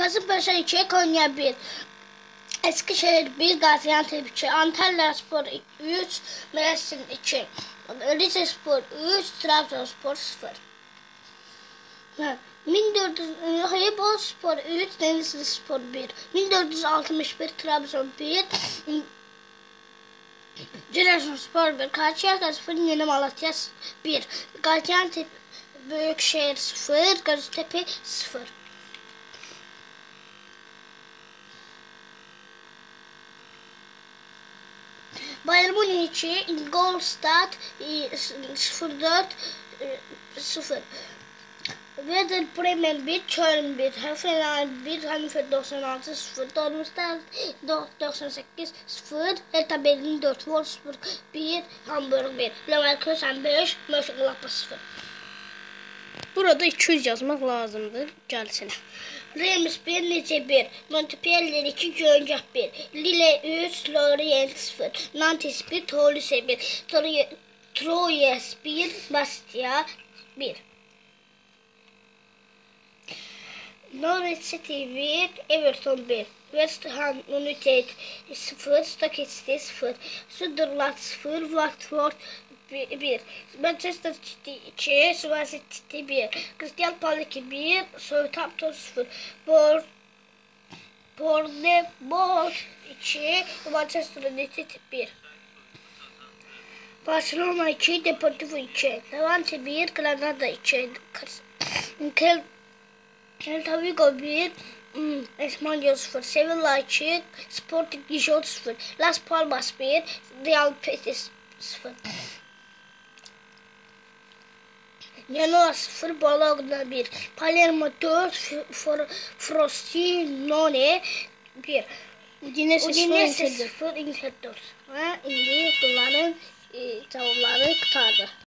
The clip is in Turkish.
Kasımpaşa 2, Konya 1. Eskişehir 1, Gaziantep 2, Antalyaspor 3, Mersin 2, Rizespor 3, Trabzonspor 0. 1400 Eyüpspor 3, Denizlispor 1, 1461 Trabzon 1, Giresunspor 1, Karşıyaka 0, Yeni Malatya 1, Gaziantep Büyükşehir 0, Göztepe 0. Bayern Münih 2, Ingolstadt 04 0. Werder Bremen 1, Köln 1, Hoffenheim 1, Hannover 96 0, Darmstadt 98 0, Hertha Berlin 4, Wolfsburg 1, Hamburg 1, Leverkusen 5, Mönchengladbach 0. Burada 200 yazmak lazımdır gəlsinə. Reims 1, Nice 1, Montpellier 2, Gönçək 1, Lille 3, Lorient 0, Nantes 1, Toulouse 1, Troyes 1, Bastia 1. Norwich City 1, Everton 1, West Ham United 0, Stoke City 0, Sunderland 0, Watford 1, Manchester City 2, Swansea City 1, Crystal Palace 1, Southampton 0, Bournemouth 2, Manchester United 1. Barcelona 2, Deportivo 2, Levante 1, Granada 2, Celta Vigo 1, Espanyol 0, Sevilla 2, Sporting Gijón 0, Las Palmas 1, Real Betis 0. Genoa 0, Bologna 1, Palermo 4, Frosinone 1, Udinese 0, Inter 4. İndi bunların cavabları qutardı.